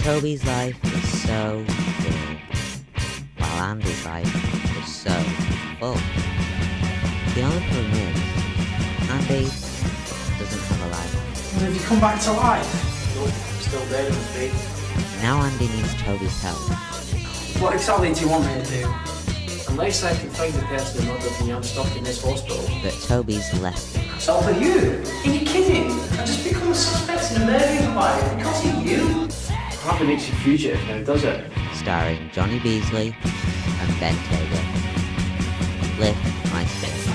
Toby's life is so dull, while Andy's life is so full. The only problem is, Andy doesn't have a life. Have you come back to life? Nope, I'm still dead on his feet. Now Andy needs Toby's help. What exactly do you want me to do? Unless I can find the person who murdered me, I'm stuck in this hospital. But Toby's left him. So for you? Are you kidding? I just become a suspect in a murder inquiry because of you? Hardly makes you fugitive now, does it? Starring Johnny Beasley and Ben Tagoe. Lift my spirit.